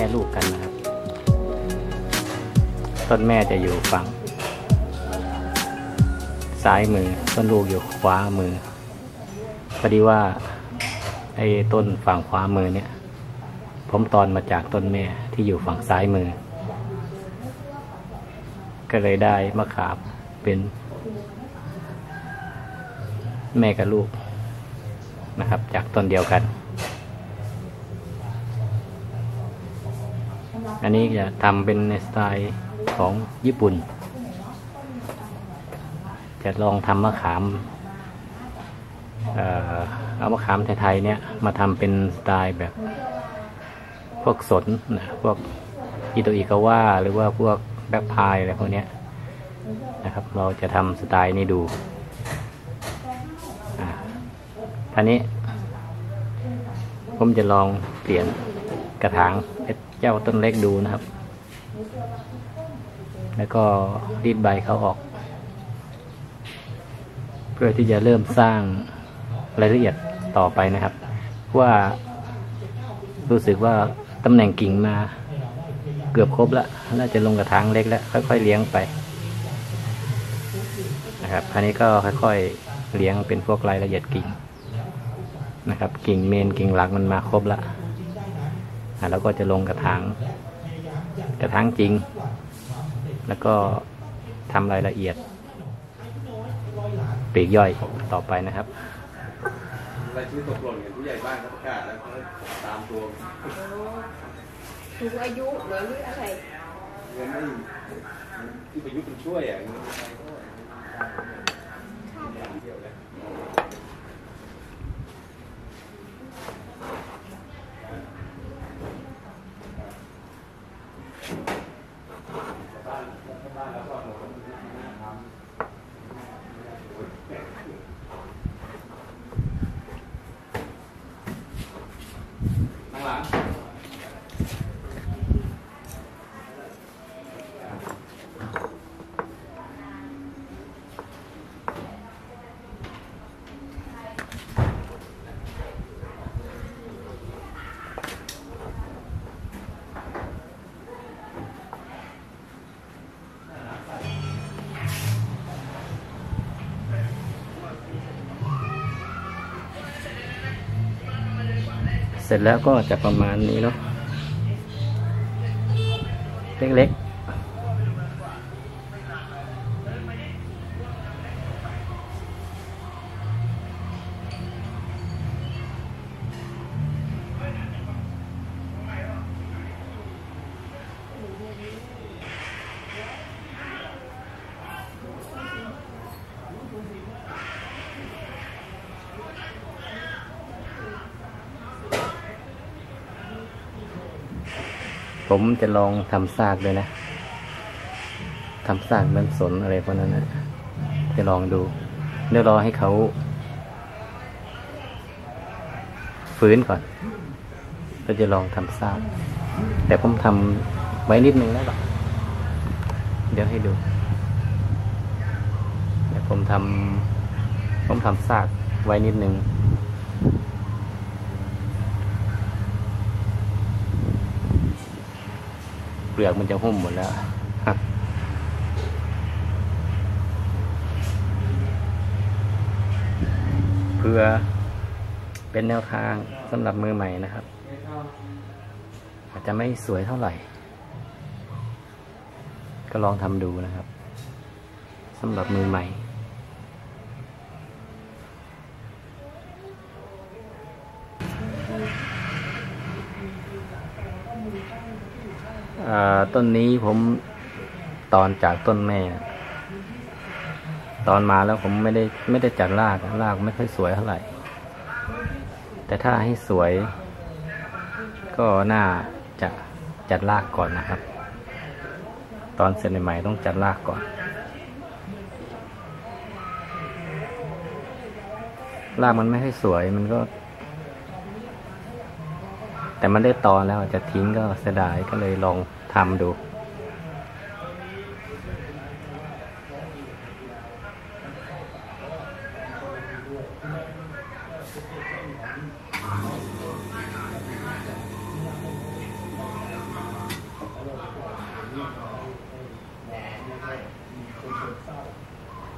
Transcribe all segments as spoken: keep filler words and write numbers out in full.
ลูกกันนะครับต้นแม่จะอยู่ฝั่งซ้ายมือต้นลูกอยู่ขวามือพอดีว่าไอ้ต้นฝั่งขวามือเนี่ยผมตอนมาจากต้นแม่ที่อยู่ฝั่งซ้ายมือก็เลยได้มะขามเป็นแม่กับลูกนะครับจากต้นเดียวกันอันนี้จะทำเป็นในสไตล์ของญี่ปุ่นจะลองทำมะขามเอ่อเอามะขามไทยๆเนี่ยมาทำเป็นสไตล์แบบพวกสนนะพวกอิโตอิกาวะหรือว่าพวกแบ็คพายอะไรพวกนี้นะครับเราจะทำสไตล์นี้ดูอ่าทีนี้ผมจะลองเปลี่ยนกระถางเจ้าต้นเล็กดูนะครับแล้วก็รีดใบเขาออกเพื่อที่จะเริ่มสร้างรายละเอียดต่อไปนะครับว่ารู้สึกว่าตำแหน่งกิ่งมาเกือบครบแล้วน่าจะลงกระถางเล็กแล้วค่อยๆเลี้ยงไปนะครับอันนี้ก็ค่อยๆเลี้ยงเป็นพวกรายละเอียดกิ่งนะครับกิ่งเมนกิ่งหลักมันมาครบแล้วแล้วก็จะลงกระถางกระถางจริงแล้วก็ทำรายละเอียดปลีกย่อยต่อไปนะครับรายชื่อตกหล่นกับผู้ใหญ่บ้านเขาประกาศแล้วเขาตามตัวถูกอายุหรืออะไรเงินไม่ที่ประยุทธ์มันช่วยอ่ะเงินอะไรก็เดียวเลยนั่งหลังเสร็จแล้วก็จะประมาณนี้เนาะเล็กผมจะลองทำซากเลยนะทำซากมันสนอะไรพวกนั้นนะจะลองดูเดี๋ยวรอให้เขาฟื้นก่อนเราจะลองทำซากแต่ผมทำไว้นิดนึงแล้วหรอเดี๋ยวให้ดูเดี๋ยวผมทำผมทำซากไว้นิดนึงเปลือกมันจะหุ้มหมดแล้วเพื่อเป็นแนวทางสำหรับมือใหม่นะครับอาจจะไม่สวยเท่าไหร่ก็ลองทำดูนะครับสำหรับมือใหม่ต้นนี้ผมตอนจากต้นแม่ตอนมาแล้วผมไม่ได้ไม่ได้จัดรากรากไม่ค่อยสวยเท่าไหร่แต่ถ้าให้สวยก็น่าจะจัดรากก่อนนะครับตอนเสร็จใหม่ๆต้องจัดรากก่อนรากมันไม่ค่อยสวยมันก็แต่มันได้ตอนแล้วจะทิ้งก็เสียดายก็เลยลองทำดู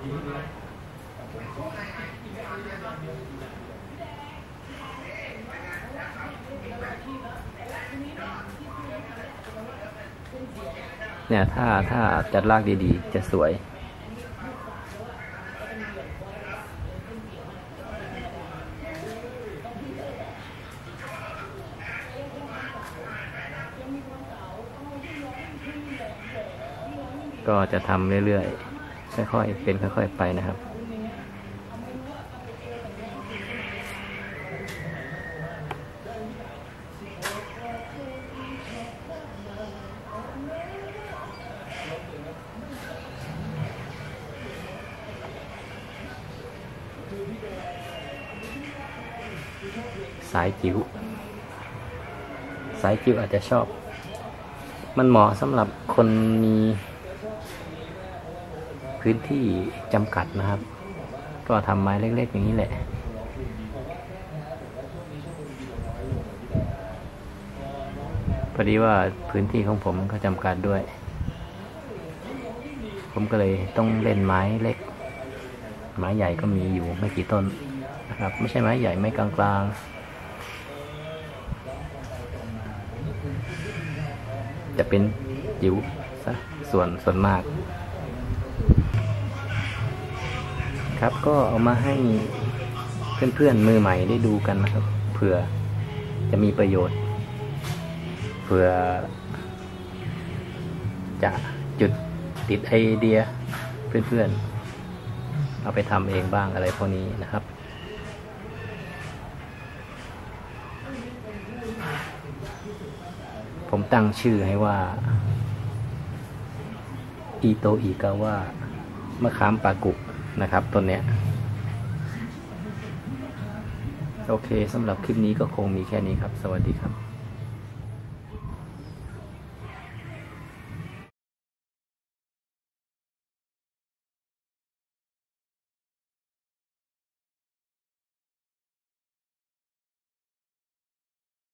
เนี่ยถ้าถ้าจัดรากดีๆจะสวยก็จะทำเรื่อยๆค่อยๆเป็นค่อยๆไปนะครับสายจิ๋วสายจิ๋วอาจจะชอบมันเหมาะสำหรับคนมีพื้นที่จำกัดนะครับก็ทำไม้เล็กๆอย่างนี้แหละพอดีว่าพื้นที่ของผมก็จำกัดด้วยผมก็เลยต้องเล่นไม้เล็กไม้ใหญ่ก็มีอยู่ไม่กี่ต้นนะครับไม่ใช่ไม้ใหญ่ไม้กลางๆจะเป็นจิ๋วซะส่วนส่วนมากครับก็เอามาให้เพื่อนๆมือใหม่ได้ดูกันนะครับเผื่อจะมีประโยชน์เผื่อจะจุดติดไอเดียเพื่อนๆเอาไปทำเองบ้างอะไรพวกนี้นะครับผมตั้งชื่อให้ว่าอิโตอิกาวามะขามปากุนะครับต้นเนี้ยโอเคสำหรับคลิปนี้ก็คงมีแค่นี้ครับสวัสดีครับ